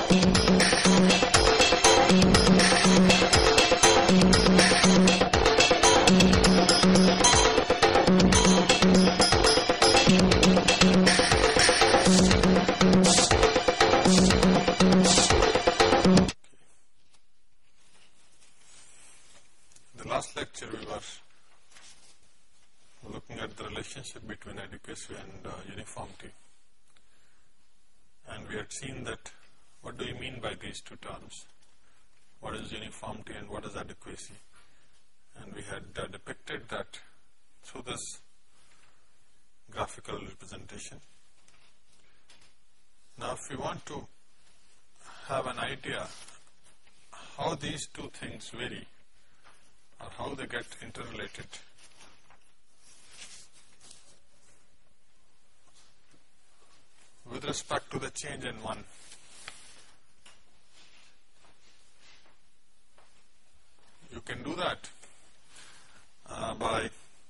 last lecture we were looking at the relationship between adequacy and uniformity, and we had seen that what do we mean by these two terms, what is uniformity and what is adequacy, and we had depicted that through this graphical representation. Now if we want to have an idea how these two things vary or how they get interrelated, with respect to the change in one, you can do that by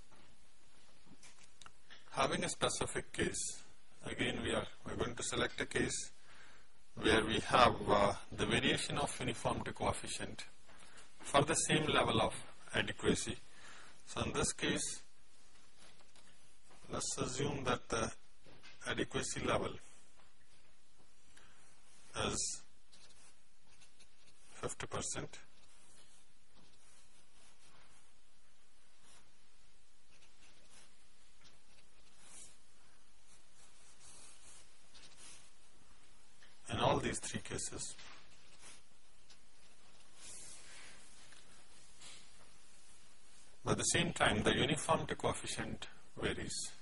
having a specific case. Again, we're going to select a case where we have the variation of uniformity coefficient for the same level of adequacy. So in this case, let's assume that the adequacy level is 50%. In all these three cases. But at the same time, the uniformity coefficient varies.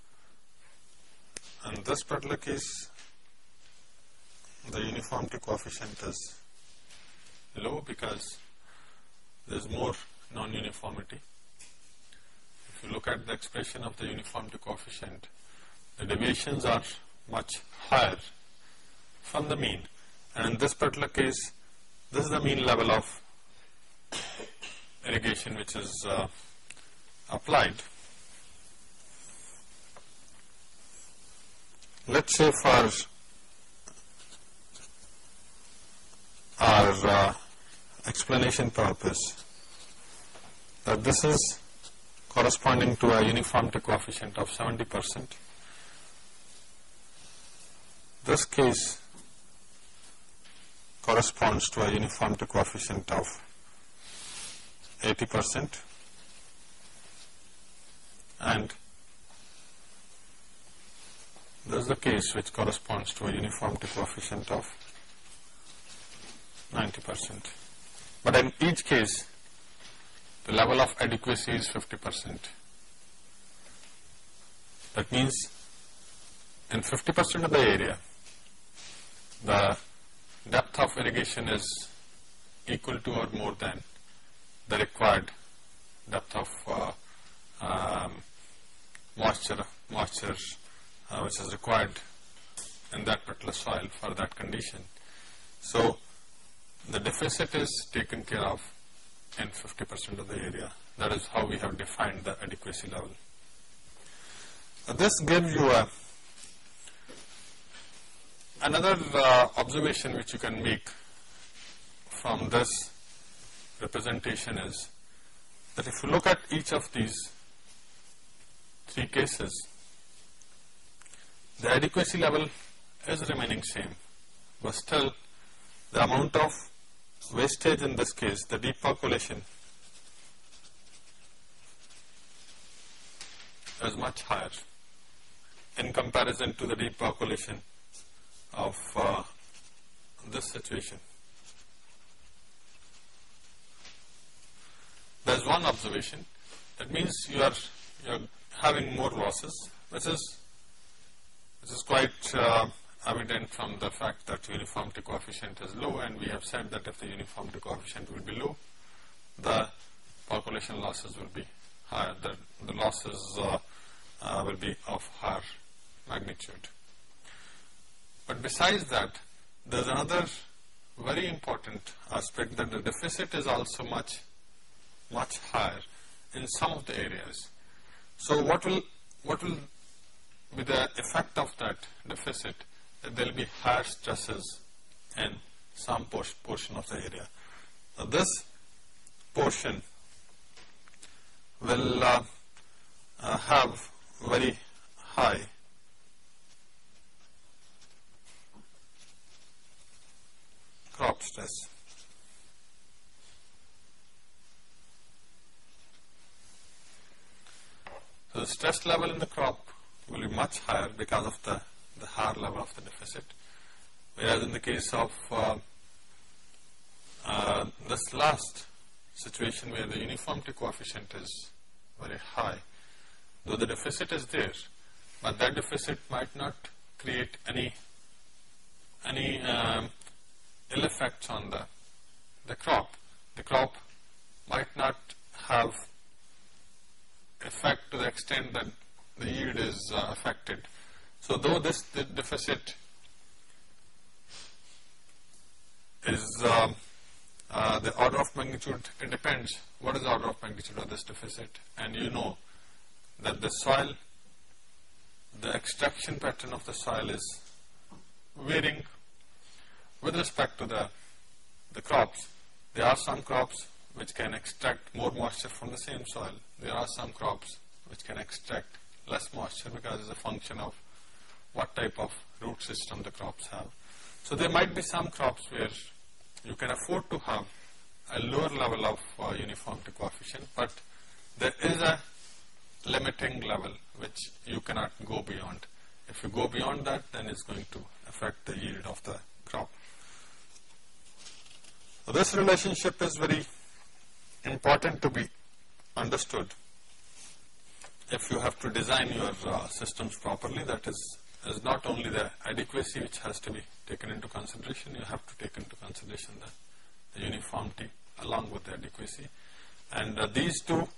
In this particular case, the uniformity coefficient is low because there is more non-uniformity. If you look at the expression of the uniformity coefficient, the deviations are much higher from the mean, and in this particular case, this is the mean level of irrigation which is applied. Let's say for our explanation purpose that this is corresponding to a uniformity coefficient of 70%. This case corresponds to a uniformity coefficient of 80%, and this is the case which corresponds to a uniformity coefficient of 90%. But in each case, the level of adequacy is 50%. That means in 50% of the area, the depth of irrigation is equal to or more than the required depth of moisture which is required in that particular soil for that condition. So the deficit is taken care of in 50% of the area. That is how we have defined the adequacy level. This gives you another observation which you can make from this representation is that if you look at each of these three cases, the adequacy level is remaining same, but still the amount of wastage in this case, the deep percolation, is much higher in comparison to the deep percolation of this situation. There is one observation, that means you are having more losses, which is quite evident from the fact that uniformity coefficient is low, and we have said that if the uniformity coefficient will be low, the percolation losses will be higher, the losses will be of higher magnitude. But besides that, there is another very important aspect, that the deficit is also much higher in some of the areas. So what will be the effect of that deficit? That there will be higher stresses in some portion of the area. Now this portion will have very high crop stress. So the stress level in the crop will be much higher because of the higher level of the deficit. Whereas in the case of this last situation where the uniformity coefficient is very high, though the deficit is there, but that deficit might not create any ill effects on the crop. The crop might not have effect to the extent that the yield is affected. So though the deficit is the order of magnitude, it depends what is the order of magnitude of this deficit, and you know that the soil, the extraction pattern of the soil is varying with respect to the crops. There are some crops which can extract more moisture from the same soil. There are some crops which can extract less moisture because it's a function of what type of root system the crops have. So there might be some crops where you can afford to have a lower level of uniformity coefficient, but there is a limiting level which you cannot go beyond. If you go beyond that, then it's going to affect the yield of the crop. So this relationship is very important to be understood if you have to design your systems properly. That is not only the adequacy which has to be taken into consideration, you have to take into consideration the uniformity along with the adequacy. And these two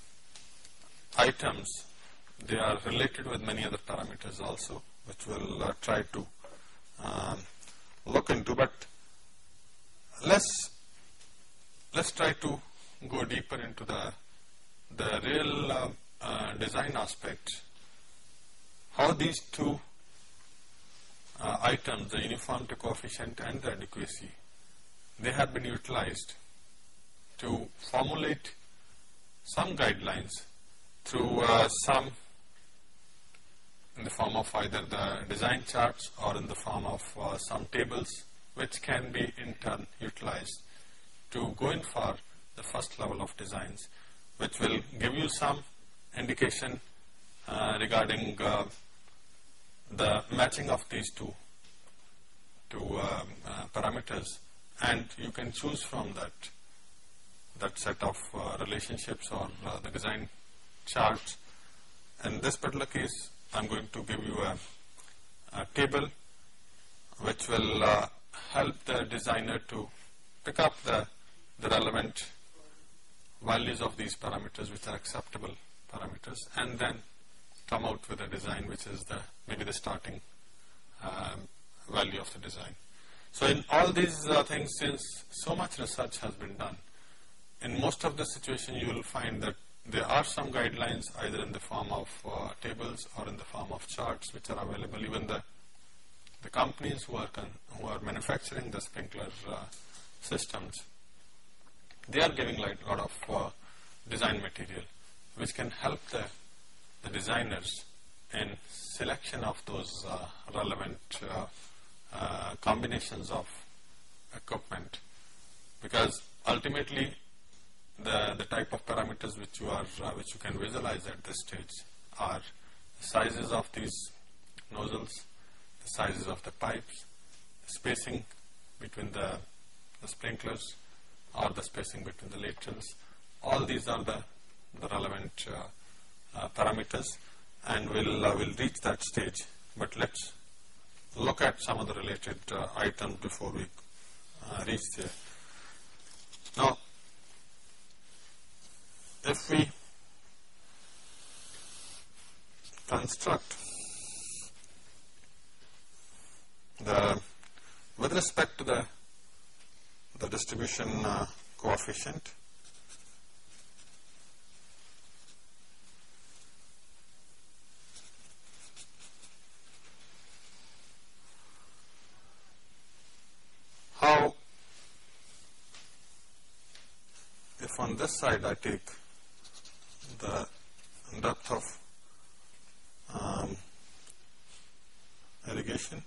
items, they are related with many other parameters also, which we'll try to look into. But let's try to go deeper into the real design aspect. How these two items, the uniformity coefficient and the adequacy, they have been utilized to formulate some guidelines through some in the form of either the design charts or in the form of some tables, which can be in turn utilized to go in for the first level of designs, which will give you some indication regarding the matching of these two parameters, and you can choose from that set of relationships or the design charts. In this particular case, I'm going to give you a table which will help the designer to pick up the relevant values of these parameters, which are acceptable parameters, and then come out with a design which is maybe the starting value of the design. So in all these things, since so much research has been done, in most of the situations you will find that there are some guidelines either in the form of tables or in the form of charts which are available. Even the companies who are manufacturing the sprinkler systems, they are giving a lot of design material which can help the designers in selection of those relevant combinations of equipment, because ultimately the type of parameters which you can visualize at this stage are the sizes of these nozzles, the sizes of the pipes, the spacing between the sprinklers or the spacing between the laterals. All these are the relevant parameters, and we'll reach that stage. But let's look at some of the related items before we reach there. Now, if we construct with respect to the distribution coefficient, how on this side I take the depth of irrigation,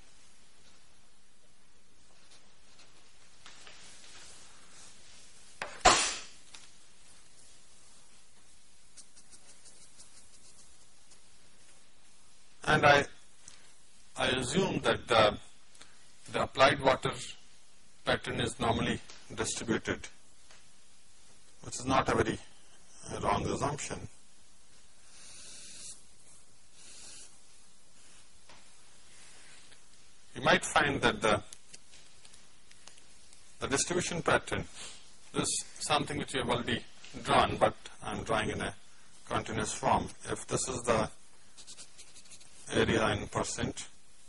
and I assume that the applied water pattern is normally distributed, which is not a very wrong assumption. You might find that the distribution pattern is something which you have already drawn, but I am drawing in a continuous form. If this is the area in percent,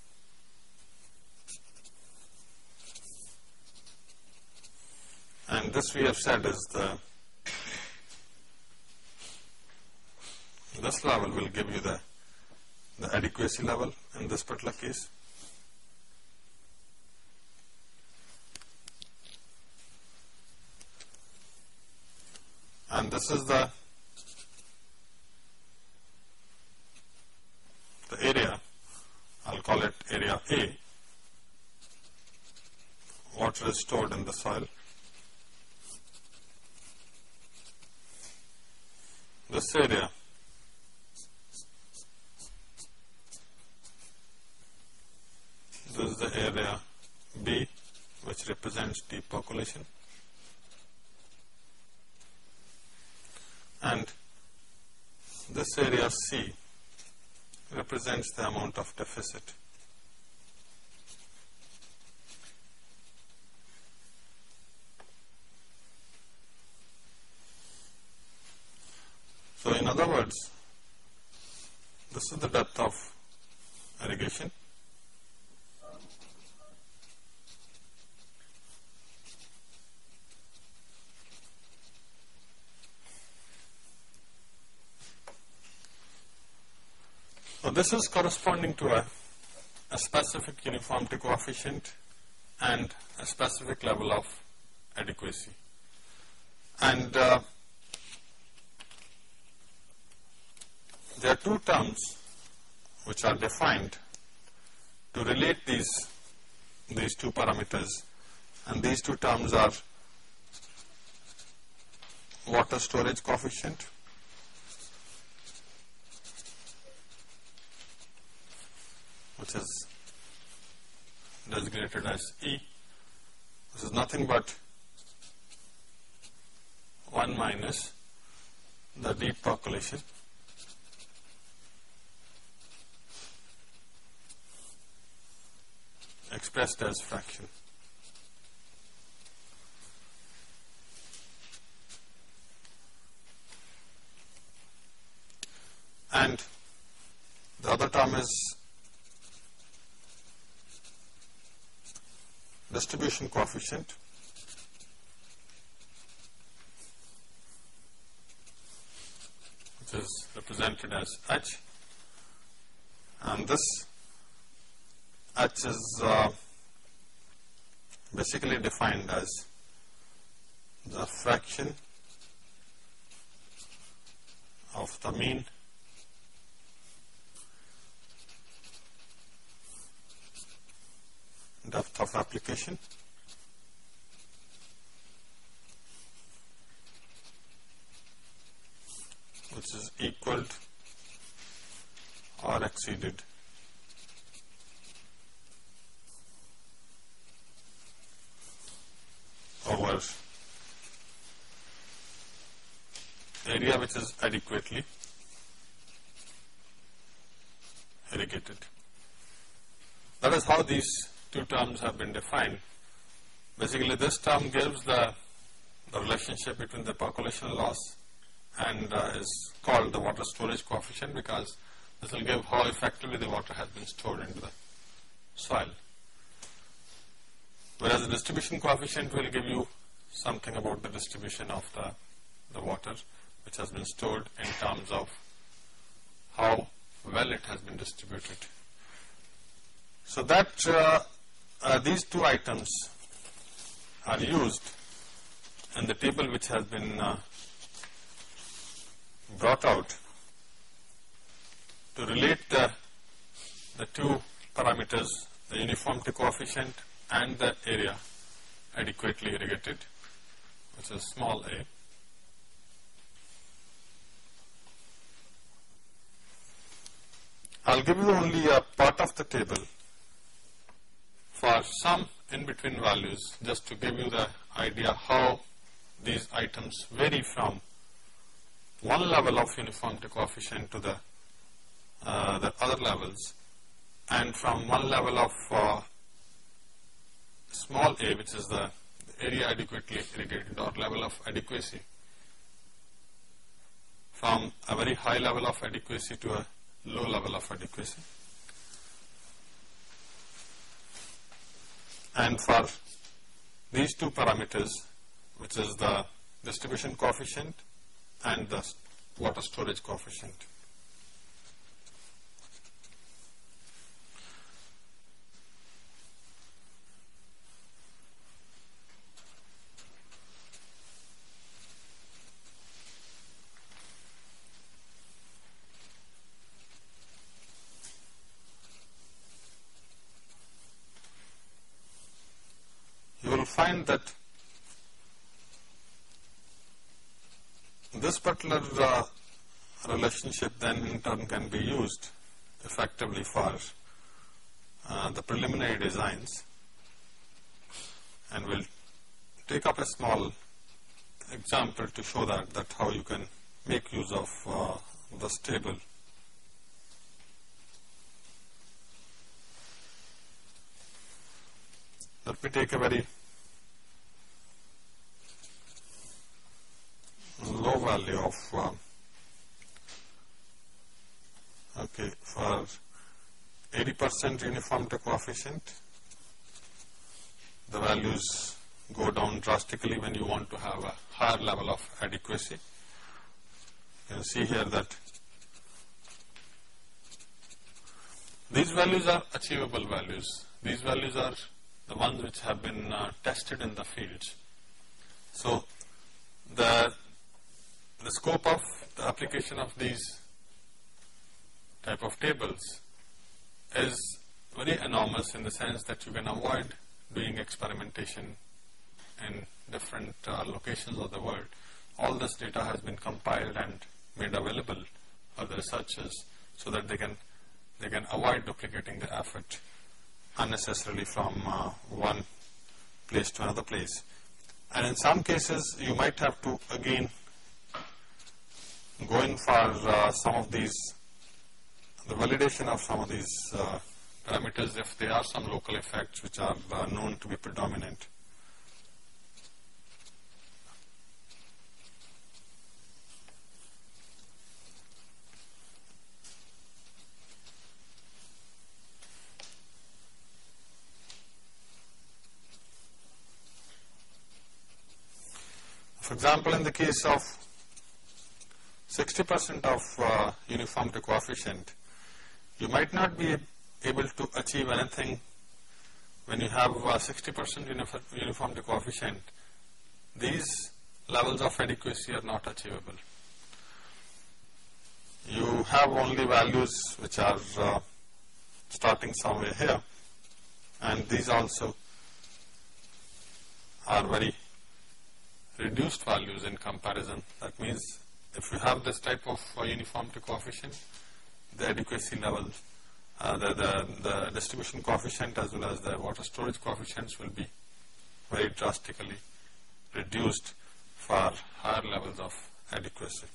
and this we have said is this level will give you the adequacy level in this particular case. And this is the area, I'll call it area A. Water is stored in the soil. This area this is the area B, which represents deep percolation, and this area C represents the amount of deficit. So in other words, this is the depth of irrigation, so this is corresponding to a specific uniformity coefficient and a specific level of adequacy. And there are two terms which are defined to relate these two parameters, and these two terms are water storage coefficient which is designated as E. This is nothing but 1 minus the deep percolation expressed as fraction. And the other term is distribution coefficient, which is represented as H, and this H is basically defined as the fraction of the mean depth of application which is equaled or exceeded over area which is adequately irrigated. That is how these two terms have been defined. Basically, this term gives the relationship between the percolation loss and is called the water storage coefficient, because this will give how effectively the water has been stored into the soil. Whereas the distribution coefficient will give you something about the distribution of the water which has been stored in terms of how well it has been distributed. So that these two items are used in the table which has been brought out to relate the two parameters, the uniformity coefficient and the area adequately irrigated, which is small a. I'll give you only a part of the table for some in-between values, just to give you the idea how these items vary from one level of uniformity coefficient to the other levels, and from one level of small a, which is the area adequately irrigated or level of adequacy, from a very high level of adequacy to a low level of adequacy. And for these two parameters, which is the distribution coefficient and the water storage coefficient. You will find that this particular relationship then in turn can be used effectively for the preliminary designs, and we'll take up a small example to show that how you can make use of this table. Let me take a very low value of for 80% uniformity coefficient. The values go down drastically when you want to have a higher level of adequacy. You can see here that these values are achievable values. These values are the ones which have been tested in the fields. So the scope of the application of these type of tables is very enormous, in the sense that you can avoid doing experimentation in different locations of the world. All this data has been compiled and made available for the researchers, so that they can avoid duplicating the effort unnecessarily from one place to another place. And in some cases you might have to again go in for some of these, the validation of some of these parameters, if there are some local effects which are known to be predominant. For example, in the case of 60% of uniformity coefficient, you might not be able to achieve anything when you have 60% uniformity coefficient. These levels of adequacy are not achievable. You have only values which are starting somewhere here, and these also are very reduced values in comparison. That means if you have this type of uniformity coefficient, the adequacy level, the distribution coefficient as well as the water storage coefficients will be very drastically reduced for higher levels of adequacy.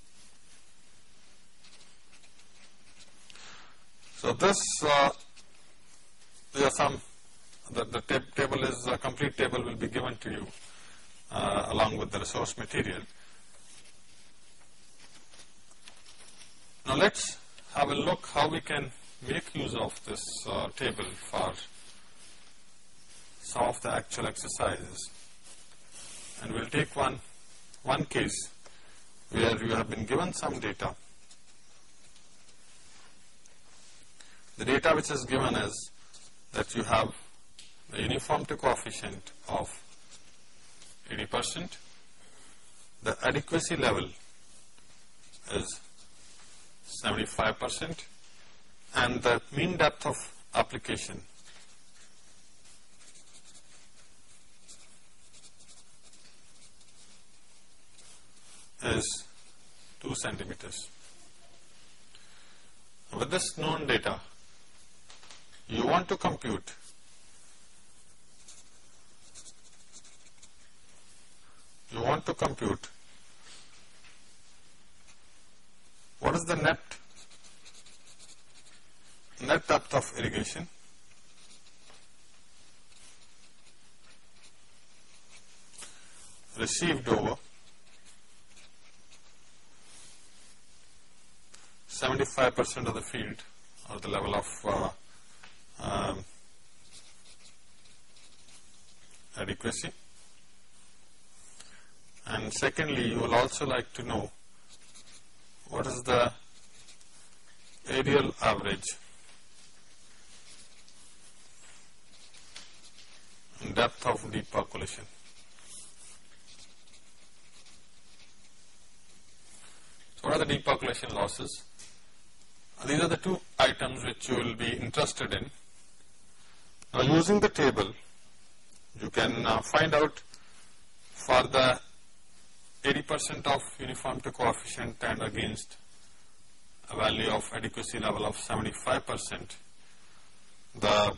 So this, there are some, the table is, a complete table will be given to you along with the resource material. Now let's have a look how we can make use of this table for some of the actual exercises. And we'll take one case where you have been given some data. The data which is given is that you have the uniformity coefficient of 80%. The adequacy level is 75%, and the mean depth of application is 2 centimeters. With this known data, you want to compute what is the net depth of irrigation received over 75% of the field, or the level of adequacy. And secondly, you will also like to know what is the areal average and depth of deep percolation. So what are the deep percolation losses? These are the two items which you will be interested in. Now, using the table, you can find out for the 80% of uniformity coefficient and against a value of adequacy level of 75%, the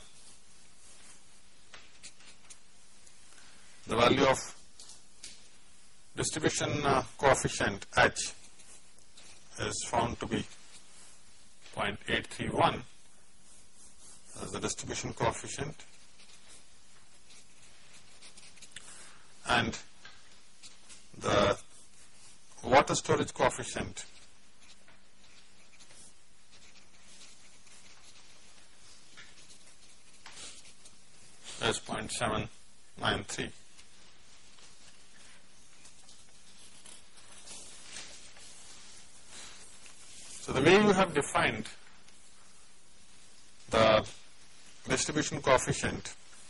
value of distribution coefficient H is found to be 0.831 as the distribution coefficient, and the water storage coefficient is 0.793. So the way you have defined the distribution coefficient,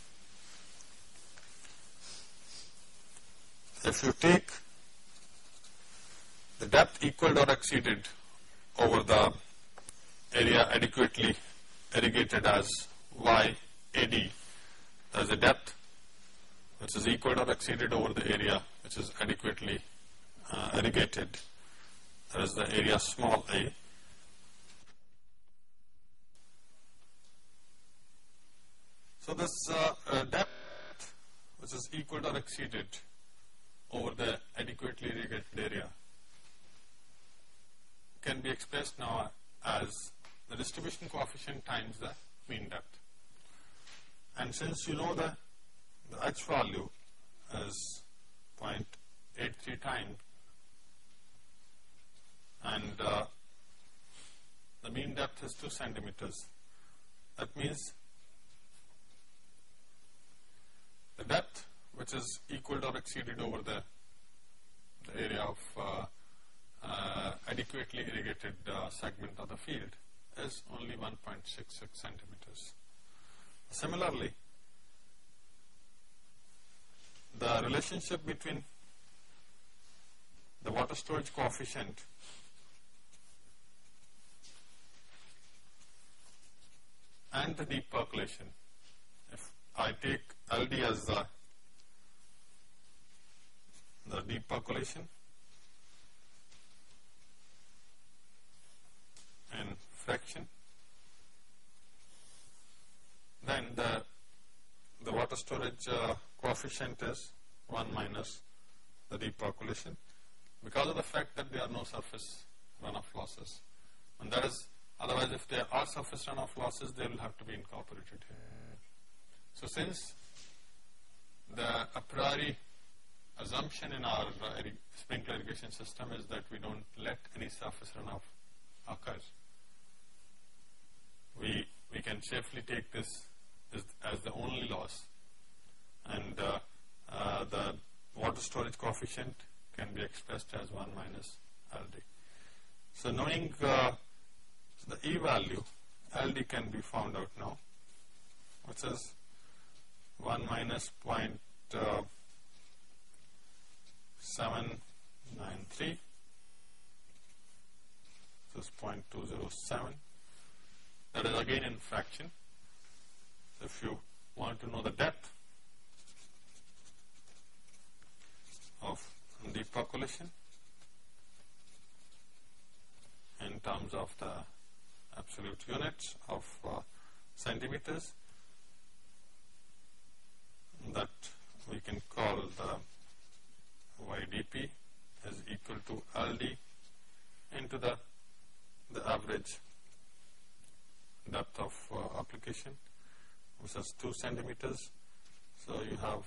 if you take the depth equaled or exceeded over the area adequately irrigated as YAD, that is the depth which is equaled or exceeded over the area which is adequately irrigated, that is the area small a. So this depth which is equaled or exceeded over the adequately irrigated area can be expressed now as the distribution coefficient times the mean depth. And since you know the H value is 0.83 times and the mean depth is 2 centimeters, that means the depth which is equaled or exceeded over the area of adequately irrigated segment of the field is only 1.66 centimeters. Similarly, the relationship between the water storage coefficient and the deep percolation, if I take LD as the deep percolation and fraction, then the water storage coefficient is 1 minus the deep percolation, because of the fact that there are no surface runoff losses, and that is, otherwise if there are surface runoff losses, they will have to be incorporated here. So since the a priori assumption in our sprinkler irrigation system is that we don't let any surface runoff occur, we can safely take this as the only loss, and the water storage coefficient can be expressed as 1 minus LD. So knowing the E value, LD can be found out now, which is 1 minus 0.793 this is 0.207. That is again in fraction. If you want to know the depth of deep percolation in terms of the absolute units of centimeters, that we can call the YDP is equal to LD into the average depth of application, which is 2 centimeters. So you have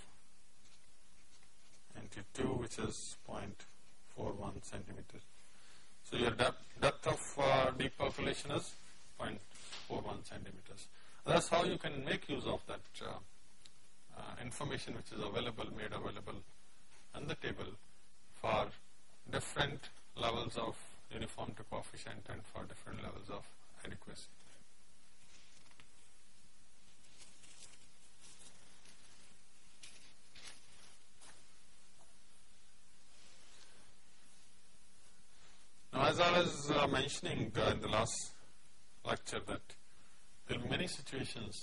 into 2, which is 0.41 centimeters. So your depth of deep percolation is 0.41 centimeters. That's how you can make use of that information which is made available in the table for different levels of uniformity coefficient and for different levels of adequacy. Now, as I was mentioning in the last lecture, that there will be many situations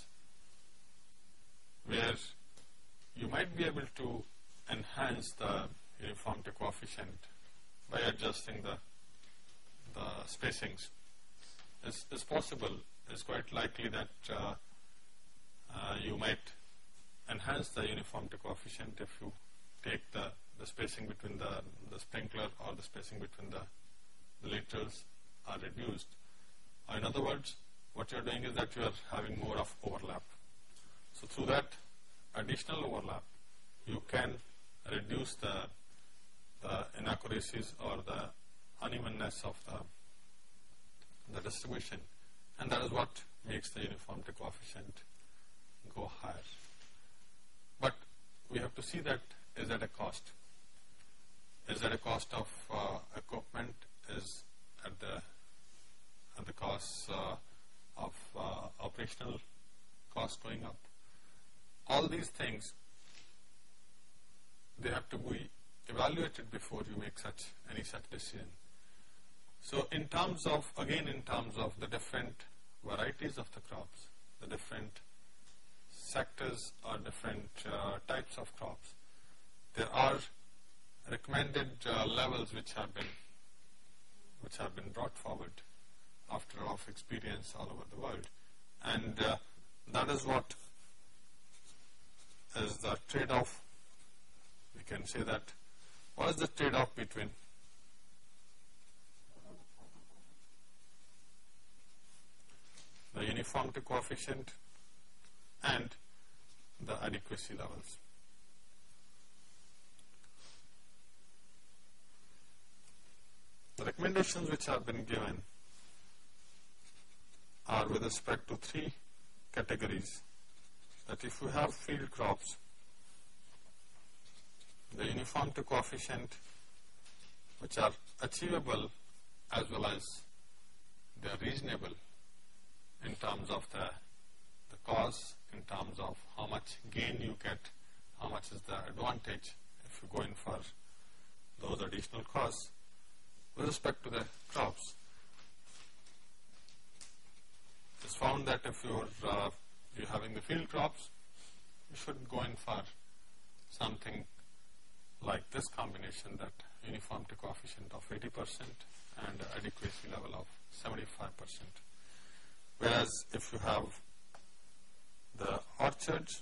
where you might be able to enhance the uniformity coefficient by adjusting the spacings. It's possible, it's quite likely that you might enhance the uniformity coefficient if you take the spacing between the sprinkler or the spacing between the laterals are reduced. In other words, what you are doing is that you are having more of overlap. So through that additional overlap, you can reduce the inaccuracies or the unevenness of the distribution, and that is what makes the uniformity coefficient go higher. But we have to see that is at a cost. Is at a cost of equipment, is at the cost of operational cost going up. All these things, they have to be evaluated before you make any such decision. So in terms of the different varieties of the crops, the different sectors or different types of crops, there are recommended levels which have been brought forward after of experience all over the world, and that is what is the trade-off. We can say that what is the trade-off between the uniformity coefficient and the adequacy levels. The recommendations which have been given are with respect to 3 categories. That if you have field crops, the uniformity coefficient which are achievable as well as they are reasonable in terms of the cost, in terms of how much gain you get, how much is the advantage if you go in for those additional costs. With respect to the crops, it's found that if you're having the field crops, you should go in for something like this combination, that uniformity coefficient of 80% and adequacy level of 75%. Whereas if you have the orchards,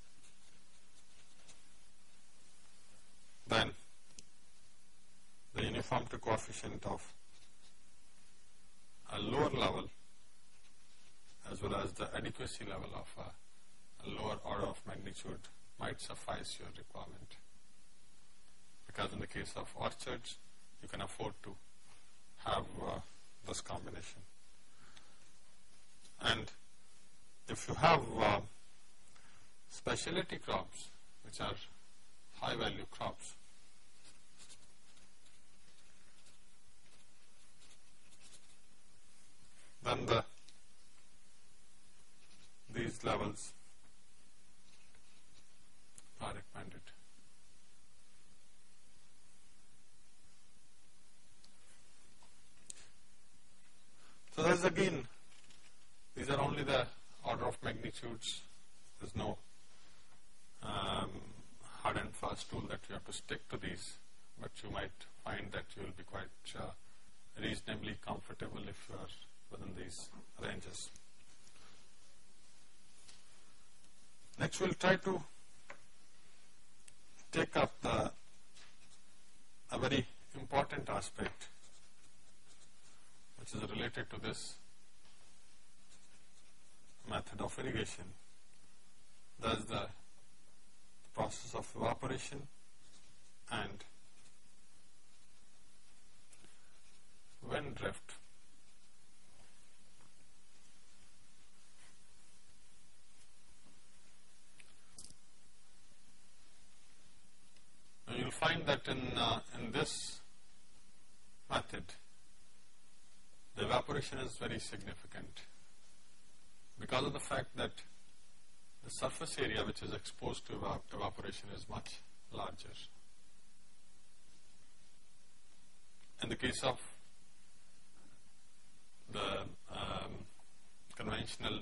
then the uniformity coefficient of a lower level as well as the adequacy level of a lower order of magnitude might suffice your requirement. Because in the case of orchards, you can afford to have this combination. And if you have specialty crops, which are high value crops, then these levels are recommended. of magnitudes. There's no hard and fast rule that you have to stick to these, but you might find that you will be quite reasonably comfortable if you are within these ranges. Next, we'll try to take up a very important aspect which is related to this method of irrigation. That is the process of evaporation and wind drift. Now you will find that in this method, the evaporation is very significant because of the fact that the surface area which is exposed to evaporation is much larger. In the case of the conventional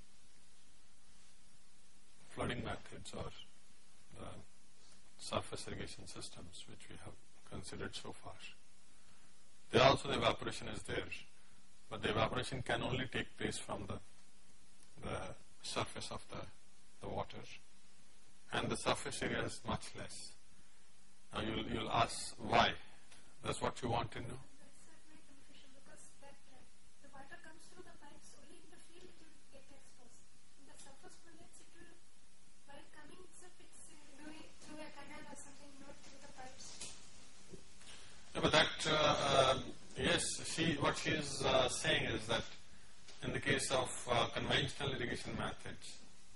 flooding methods or the surface irrigation systems which we have considered so far, there also the evaporation is there, but the evaporation can only take place from the surface of the water, and the surface area is much less. Now you'll ask why. That's what you want to know. That's my confusion, because the water comes through the pipes only in the field, it will get exposed. In the surface projects, it will, while coming itself, it's through a canal or something, not through the pipes. Yeah, but that, yes, what she is saying is that in the case of conventional irrigation methods,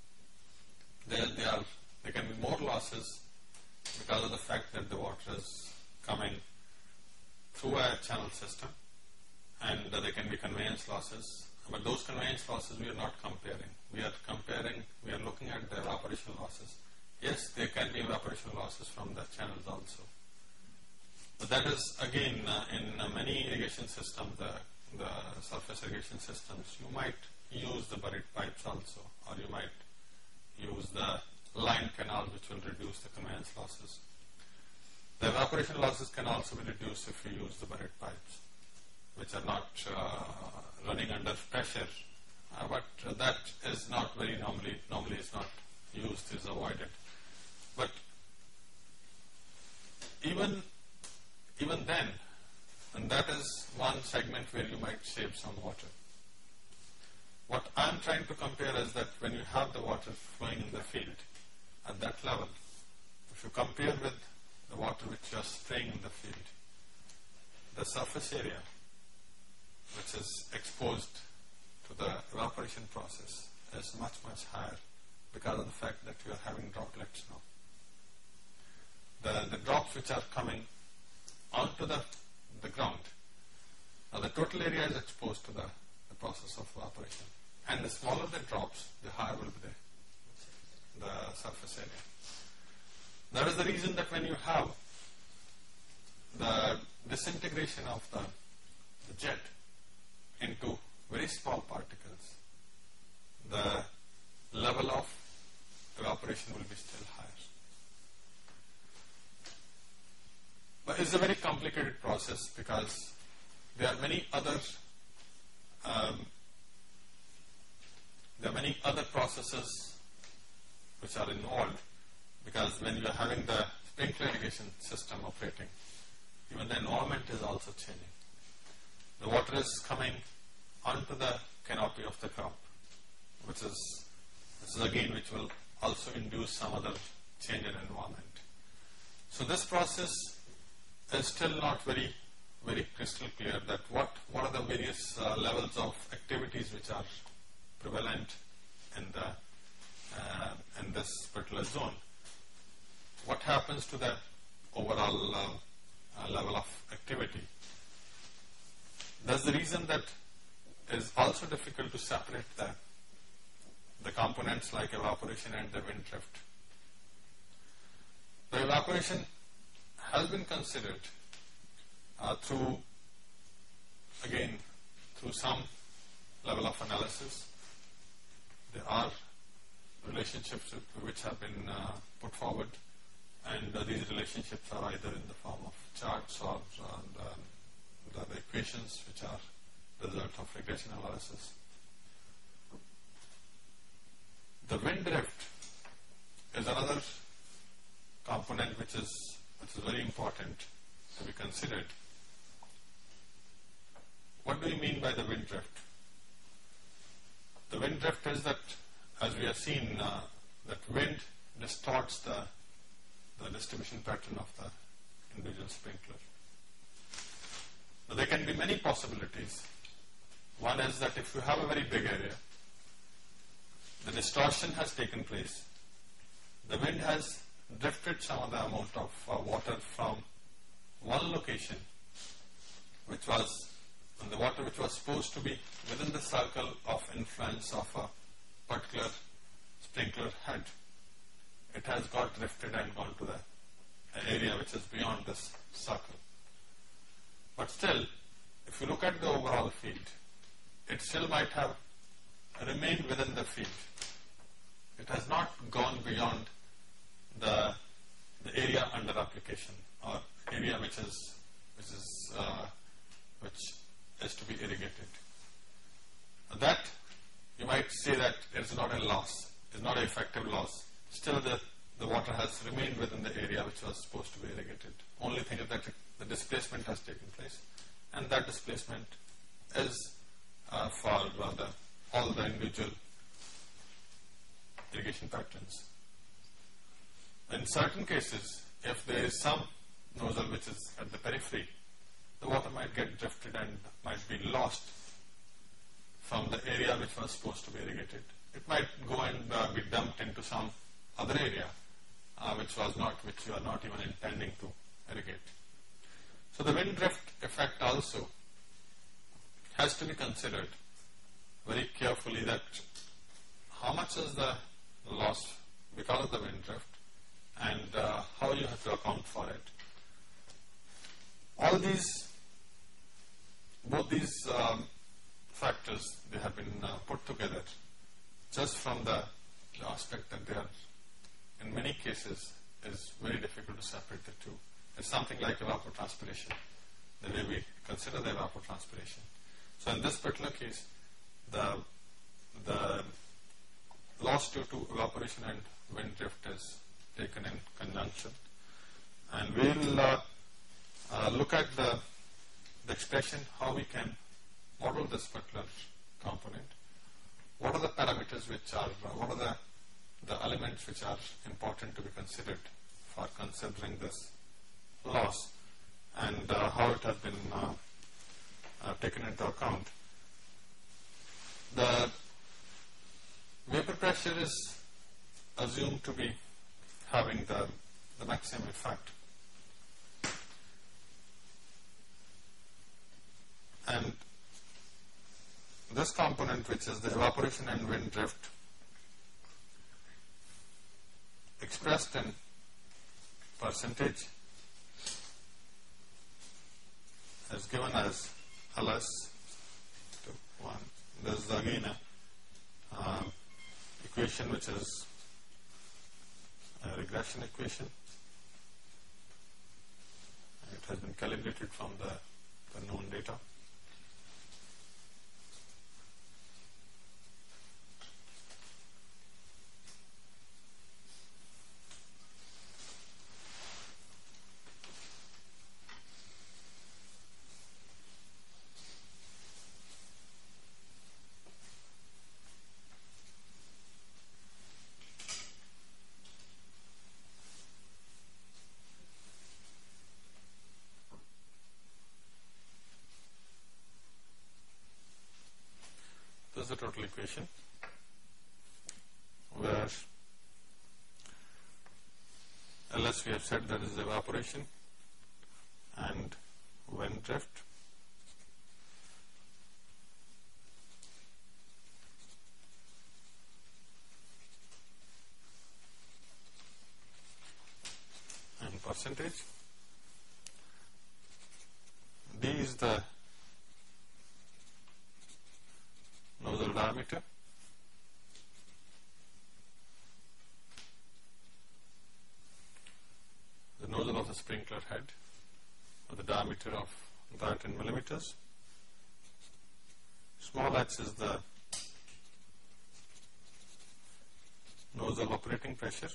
there can be more losses because of the fact that the water is coming through a channel system, and there can be conveyance losses. But those conveyance losses we are not comparing. We are looking at the evaporation losses. Yes, there can be evaporation losses from the channels also. But that is again in many irrigation systems, the surface irrigation systems, you might use the buried pipes also, or you might use the line canals which will reduce the conveyance losses. The evaporation losses can also be reduced if you use the buried pipes, which are not running under pressure, but that is not very normally is not used, is avoided. But even then, and that is one segment where you might save some water. What I am trying to compare is that when you have the water flowing in the field at that level, if you compare with the water which you are spraying in the field, the surface area which is exposed to the evaporation process is much higher because of the fact that you are having droplets now. The drops which are coming onto the ground, now the total area is exposed to the process of evaporation, and the smaller the drops, the higher will be the surface area. That is the reason that when you have the disintegration of the jet into very small particles, the level of evaporation will be still higher. But it's a very complicated process because there are many other processes which are involved, because when you are having the sprinkler irrigation system operating, even the environment is also changing. The water is coming onto the canopy of the crop, which is again which will also induce some other change in environment. So this process is still not very crystal clear that what are the various levels of activities which are prevalent in this particular zone. What happens to the overall level of activity? That's the reason that it is also difficult to separate the components like evaporation and the wind drift. The evaporation has been considered through some level of analysis. there are relationships which have been put forward, and these relationships are either in the form of charts or the equations which are the result of regression analysis. The wind drift is another component which is very important to be considered. What do you mean by the wind drift? The wind drift is that, as we have seen, that wind distorts the distribution pattern of the individual sprinkler. Now, there can be many possibilities. One is that if you have a very big area, the distortion has taken place. The wind has drifted some of the amount of water from one location, which was, and the water which was supposed to be within the circle of influence of a particular sprinkler head. It has got drifted and gone to the area which is beyond this circle. But still, if you look at the overall field, it still might have remained within the field. It has not gone beyond the area under application, or area which is to be irrigated. That you might say that it is not a loss, it is not an effective loss. Still, the water has remained within the area which was supposed to be irrigated. Only thing is that the displacement has taken place, and that displacement is for all the individual irrigation patterns. In certain cases, if there is some nozzle which is at the periphery, the water might get drifted and might be lost from the area which was supposed to be irrigated. It might go and be dumped into some other area which you are not even intending to irrigate. So the wind drift effect also has to be considered very carefully, that how much is the loss because of the wind drift, and how you have to account for it. All these, both these factors, they have been put together just from the aspect that they are, in many cases, is very difficult to separate the two. It's something like evapotranspiration, the way we consider the evapotranspiration. So in this particular case, the loss due to evaporation and wind drift is taken in conjunction, and we'll look at the expression, how we can model this particular component. What are the parameters which are, what are the elements which are important to be considered for considering this loss, and how it has been taken into account. The vapor pressure is assumed to be having the maximum effect, and this component, which is the evaporation and wind drift, expressed in percentage, is given as LS to 1. This is again a equation which is a regression equation. It has been calibrated from the known data. This is the total equation, where LS we have said that is evaporation and wind drift, and percentage. D is the nozzle diameter, the sprinkler head, or the diameter of that in millimeters. Small h is the nozzle operating pressure.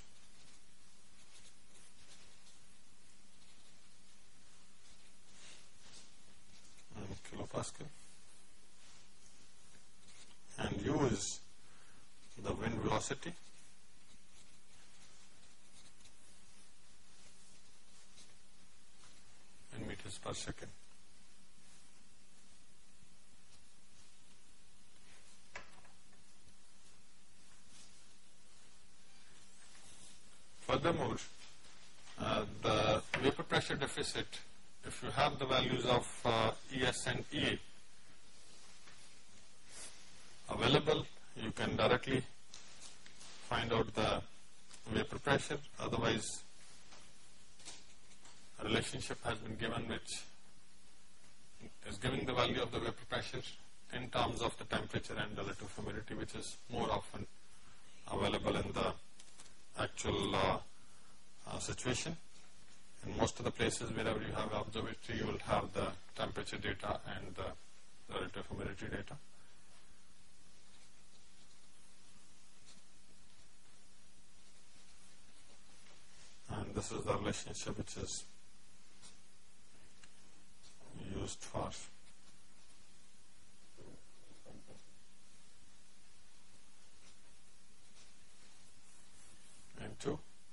Kilopascal, and u is the wind velocity, in meters per second. Furthermore, the vapor pressure deficit, if you have the values of ES and EA available, you can directly find out the vapor pressure. Otherwise, a relationship has been given which is giving the value of the vapor pressure in terms of the temperature and relative humidity, which is more often available in the actual situation. In most of the places wherever you have observatory, you will have the temperature data and the relative humidity data. And this is the relationship which is used for N2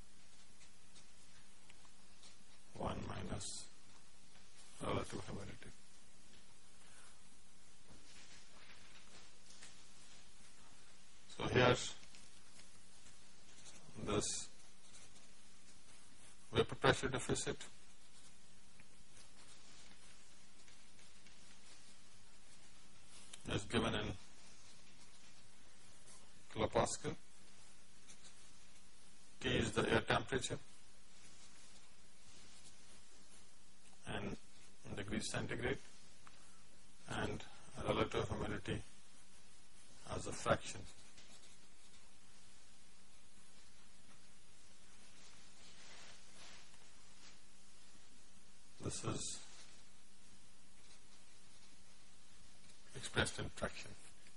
1 minus relative humidity. So here this vapor pressure deficit is given in kilopascal. K is the air temperature, and in degrees centigrade, and relative humidity as a fraction. This is expressed in fraction.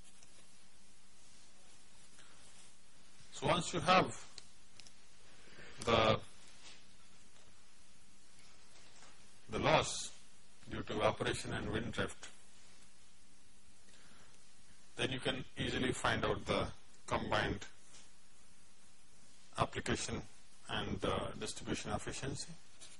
So once you have the loss due to evaporation and wind drift, then you can easily find out the combined application and distribution efficiency.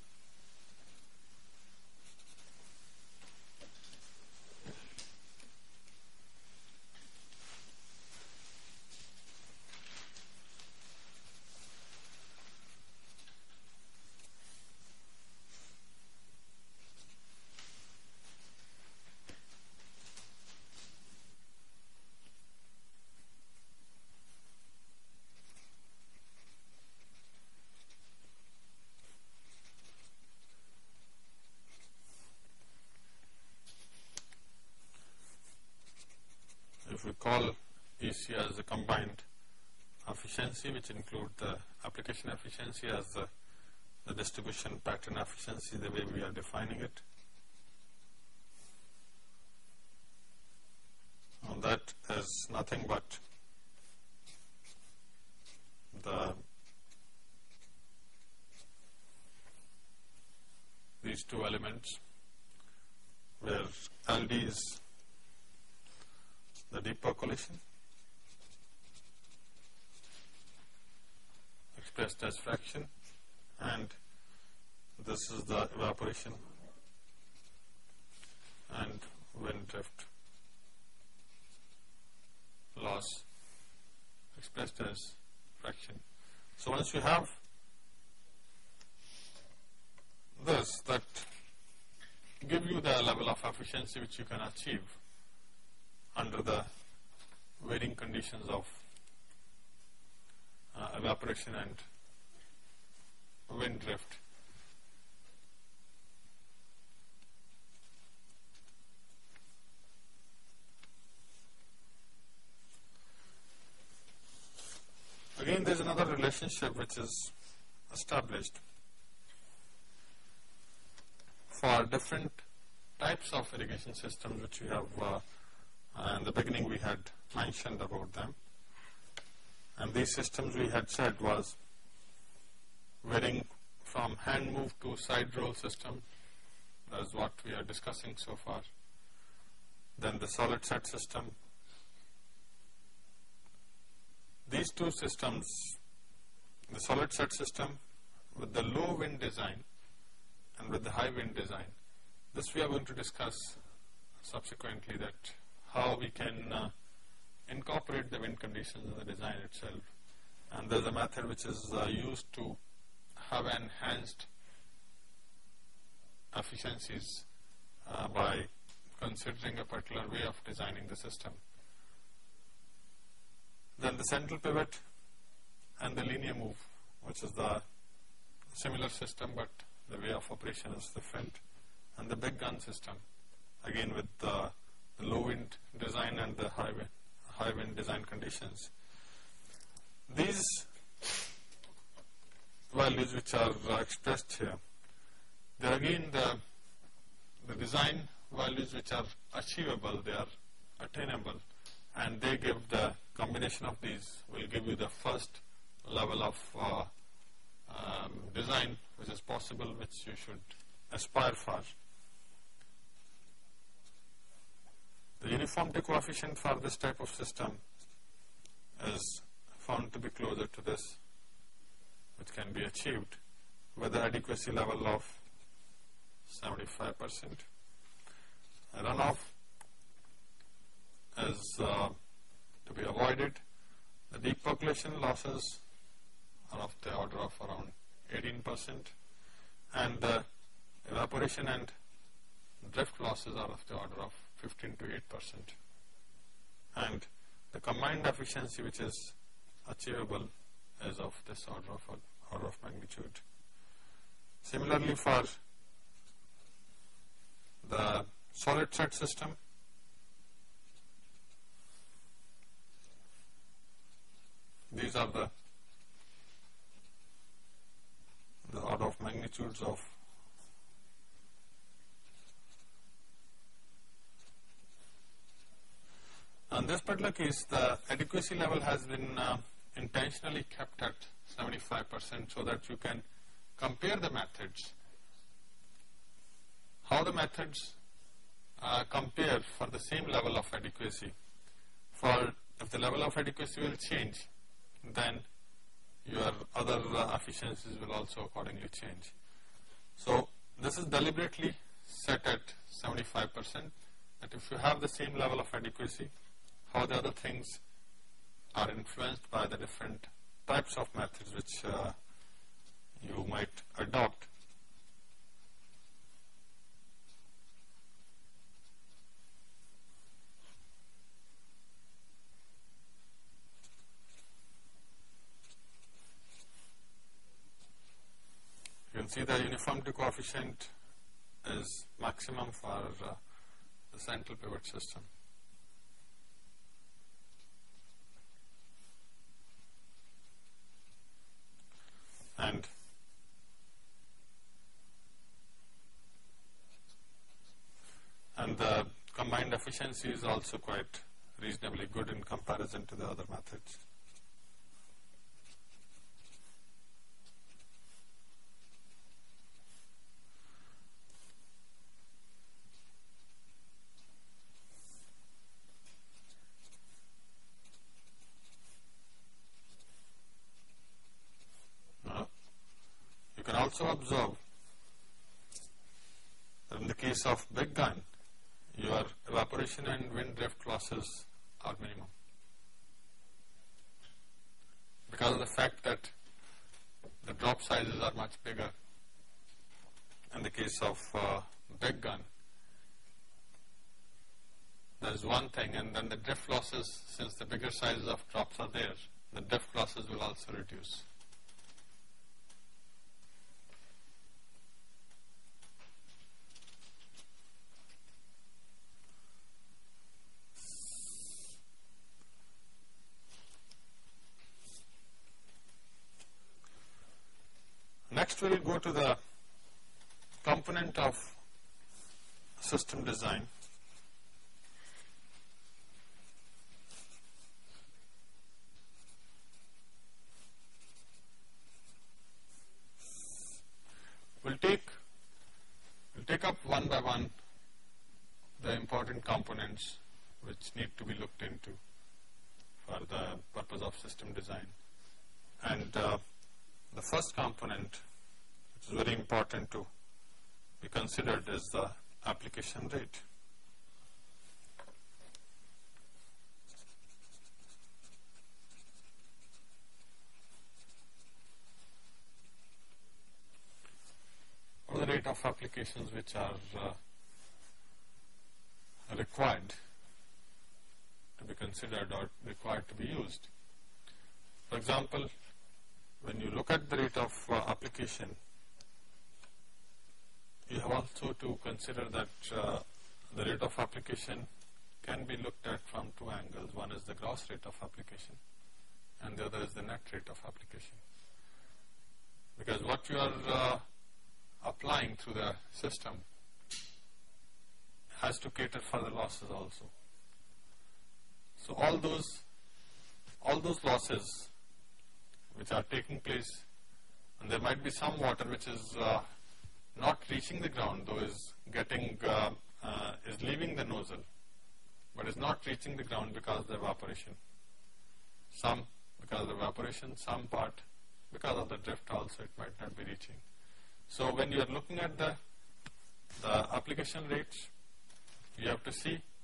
If we call EC as the combined efficiency, which include the application efficiency as the distribution pattern efficiency, the way we are defining it. Now that is nothing but these two elements, where LD is the deep percolation expressed as fraction, and this is the evaporation and wind drift loss expressed as fraction. So once you have this, that give you the level of efficiency which you can achieve under the varying conditions of evaporation and wind drift. Again, there is another relationship which is established. for different types of irrigation systems which we have in the beginning we had mentioned about them. And these systems we had said was varying from hand move to side roll system. That is what we are discussing so far. Then the solid set system. These two systems, the solid set system with the low wind design and with the high wind design, this we are going to discuss subsequently, that how we can incorporate the wind conditions in the design itself. And there is a method which is used to have enhanced efficiencies by considering a particular way of designing the system. Then the central pivot and the linear move, which is the similar system but the way of operation is different. And the big gun system, again with the low wind design and the high wind design conditions. These values which are expressed here, they are again the design values which are achievable, they are attainable, and they give the combination of these will give you the first level of design which is possible, which you should aspire for. The uniformity coefficient for this type of system is found to be closer to this, which can be achieved with the adequacy level of 75%. Runoff is to be avoided. The deep percolation losses are of the order of around 18%, and the evaporation and drift losses are of the order of 15 to 8%. And the combined efficiency which is achievable is of this order of magnitude. Similarly, for the solid set system, these are the order of magnitudes of in this particular case, the adequacy level has been intentionally kept at 75% so that you can compare the methods, how the methods compare for the same level of adequacy. For if the level of adequacy will change, then your other efficiencies will also accordingly change. So this is deliberately set at 75%, that if you have the same level of adequacy, how the other things are influenced by the different types of methods which you might adopt. You can see the uniformity coefficient is maximum for the central pivot system. And the combined efficiency is also quite reasonably good in comparison to the other methods. You can also observe that in the case of big gun, your evaporation and wind drift losses are minimum, because of the fact that the drop sizes are much bigger. In the case of big gun, there is one thing, and then the drift losses, since the bigger sizes of drops are there, the drift losses will also reduce. Next we will go to the component of system design. We'll take up one by one the important components which need to be looked into for the purpose of system design. And the first component, which is very important to be considered, is the application rate. Or the rate of applications which are required to be considered or required to be used. For example, when you look at the rate of application, you have also to consider that the rate of application can be looked at from two angles. One is the gross rate of application and the other is the net rate of application. Because what you are applying through the system has to cater for the losses also. So all those losses which are taking place, and there might be some water which is not reaching the ground, though is leaving the nozzle, but is not reaching the ground because of the evaporation. Some because of the evaporation, some part because of the drift also it might not be reaching. So when you are looking at the application rates, you have to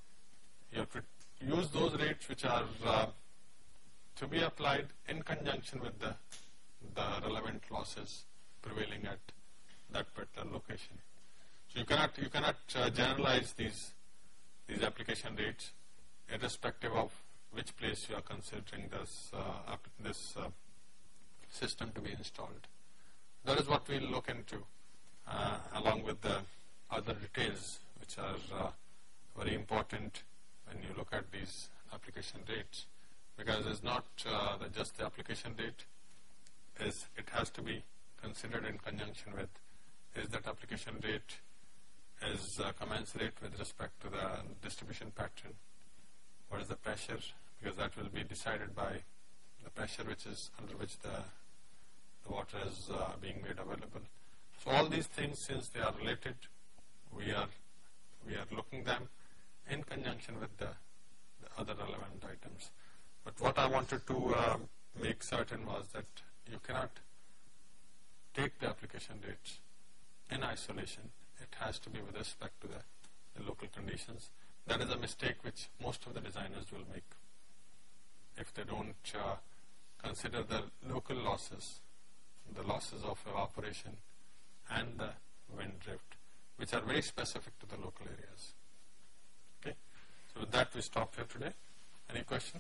use those rates which are to be applied in conjunction with the relevant losses prevailing at that particular location. So you cannot generalize these application rates irrespective of which place you are considering this system to be installed. That is what we will look into along with the other details which are very important when you look at these application rates, because it's not just the application rate, it has to be considered in conjunction with, is that application rate is commensurate with respect to the distribution pattern. What is the pressure? Because that will be decided by the pressure under which the water is being made available. So all these things, since they are related, we are looking them in conjunction with the other relevant items. But what I wanted to make certain was that you cannot take the application rates in isolation. It has to be with respect to the local conditions. That is a mistake which most of the designers will make if they don't consider the local losses, the losses of evaporation and the wind drift, which are very specific to the local areas. Okay, so with that we stop here today. Any question?